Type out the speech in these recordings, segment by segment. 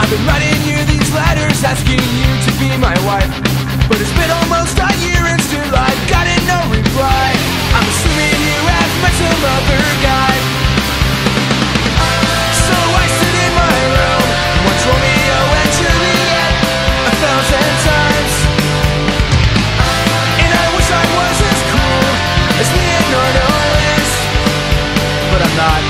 I've been writing you these letters asking you to be my wife, but it's been almost a year and still I've gotten no reply. I'm assuming you have met some other guy. So I sit in my room, watch Romeo and Juliet 1,000 times, and I wish I was as cool as Leonardo is, but I'm not.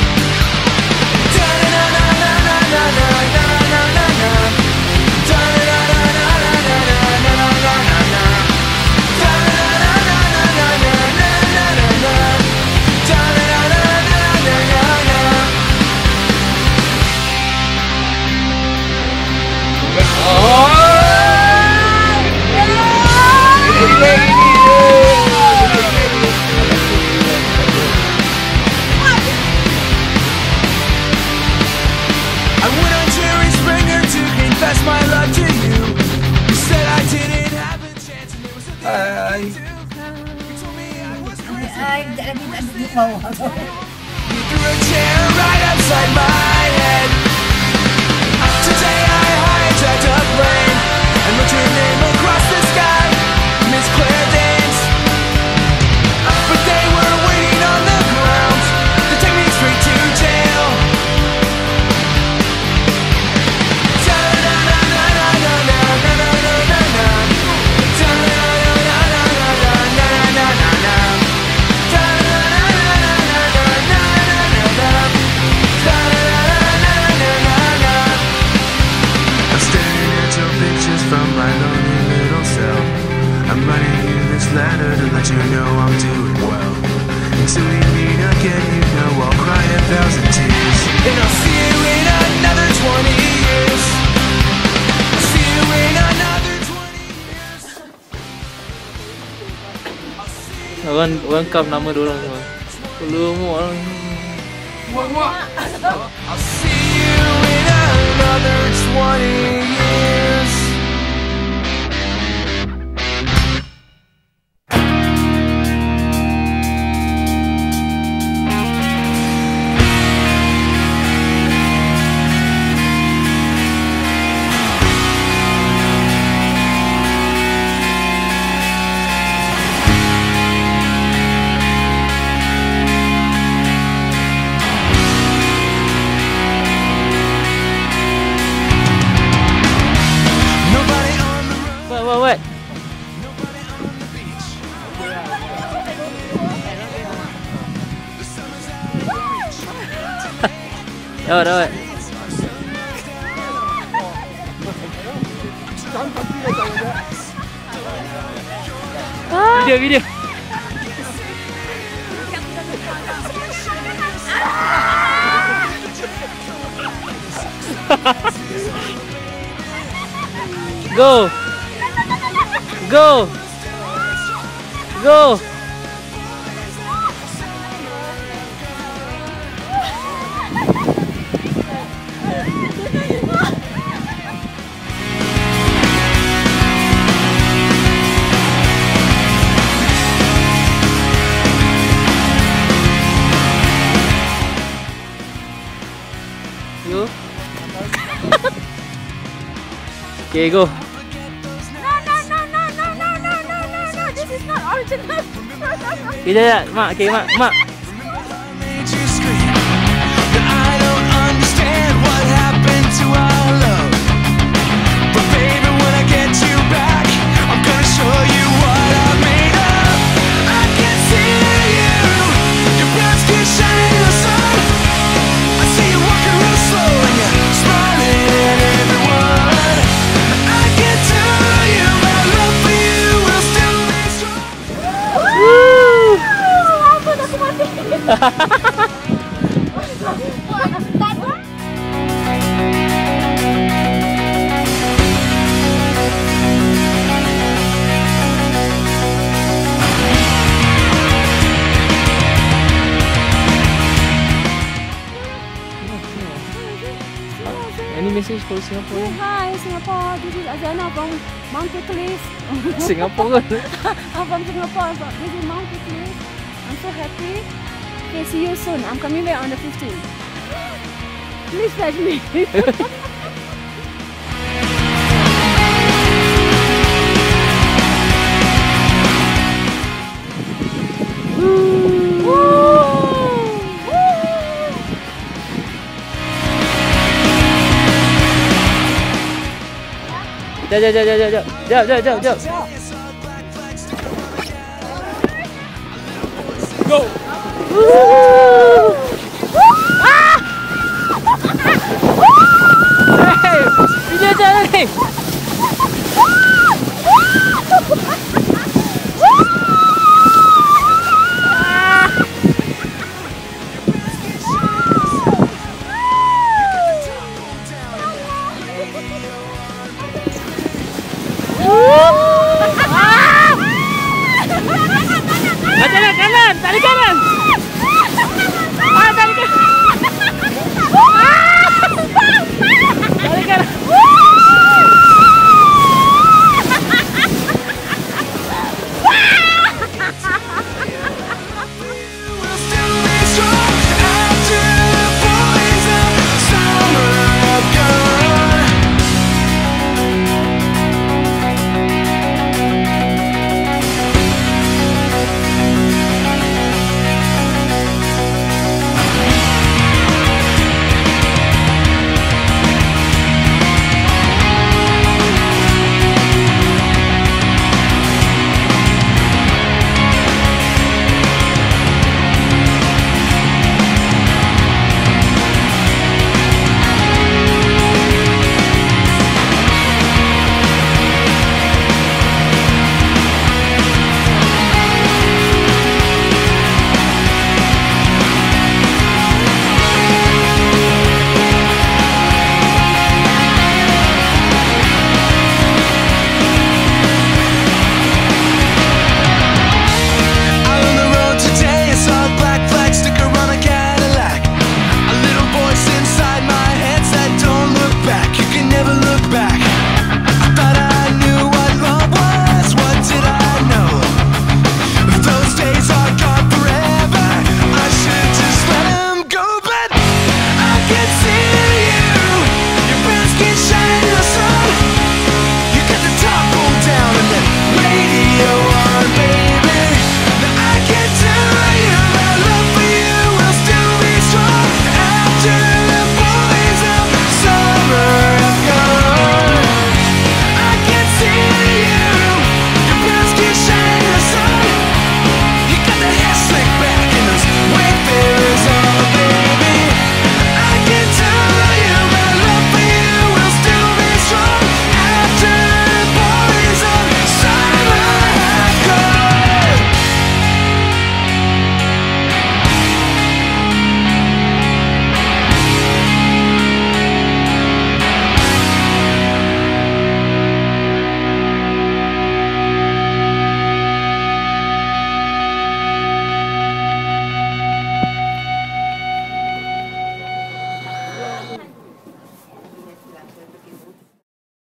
My love to you. You said I didn't have a chance and there was a thing you told me I was crazy. You threw a chair right upside my head. Today I hijacked a plane and wrote your name across the sky, Miss Claire Danes. But they were waiting on the ground to take me straight to jail. Letter to let you know I'm doing well. Until we meet again, you know I'll cry 1,000 tears. And I'll see you in another 20 years. I'll see you in another 20 years. Orang kam nama diorang semua. Semua orang. I'll see you in another 20 years. What? Dapat. Video. Go. You? Okay, go. Tidak, mak, okay, mak. I don't understand what happened to our love, but baby, when I get you back, I'm gonna show you what I'm made of. I can see you, your brown skin shining in the sun. I see you walking real slow and you're smiling at everyone. I can tell you my love for you will still be strong. Ampun, aku mati. Any message for Singapore? Hi, Singapore. This is Azana from Mount Cliff. Singapore kan? I'm from Singapore. This is Mount Cliff. I'm so happy. Okay, see you soon. I'm coming back on the 15th. Please fetch me. Jap. Go! Woohoo!